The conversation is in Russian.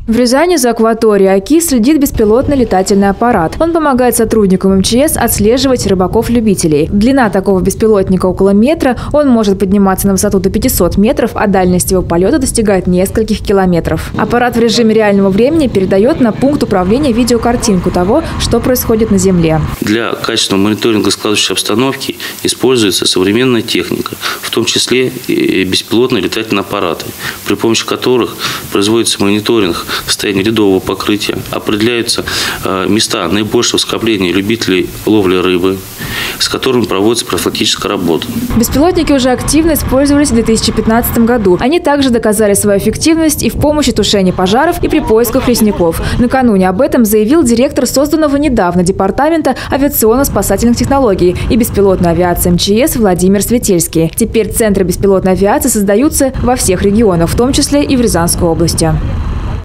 В Рязани за акваторией Оки следит беспилотный летательный аппарат. Он помогает сотрудникам МЧС отслеживать рыбаков-любителей. Длина такого беспилотника около метра, он может подниматься на высоту до 500 метров, а дальность его полета достигает нескольких километров. Аппарат в режиме реального времени передает на пункт управления видеокартинку того, что происходит на Земле. Для качественного мониторинга складывающей обстановки используется современная техника, в том числе и беспилотные летательные аппараты, при помощи которых производится мониторинг состояние ледового покрытия, определяются места наибольшего скопления любителей ловли рыбы, с которыми проводится профилактическая работа. Беспилотники уже активно использовались в 2015 году. Они также доказали свою эффективность и в помощи тушения пожаров, и при поисках лесников. Накануне об этом заявил директор созданного недавно Департамента авиационно-спасательных технологий и беспилотной авиации МЧС Владимир Светельский. Теперь центры беспилотной авиации создаются во всех регионах, в том числе и в Рязанской области.